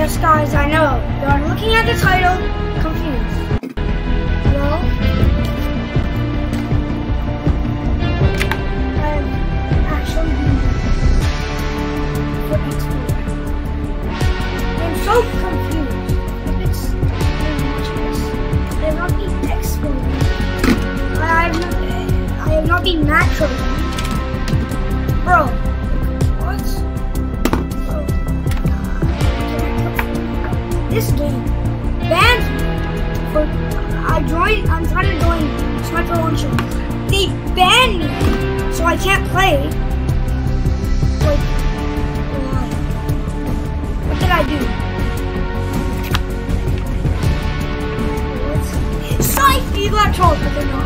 Yes, guys, I know. You are looking at the title, confused. Well, I've actually been Fortnite explorer. I'm so confused. It's very much this. I have not been exploring. I have not been natural. Bro, what? This game banned me for I'm trying to join Sniper Launcher. They banned me, so I can't play. Like, why? What did I do? What? Psych! You got trolled, but they're not.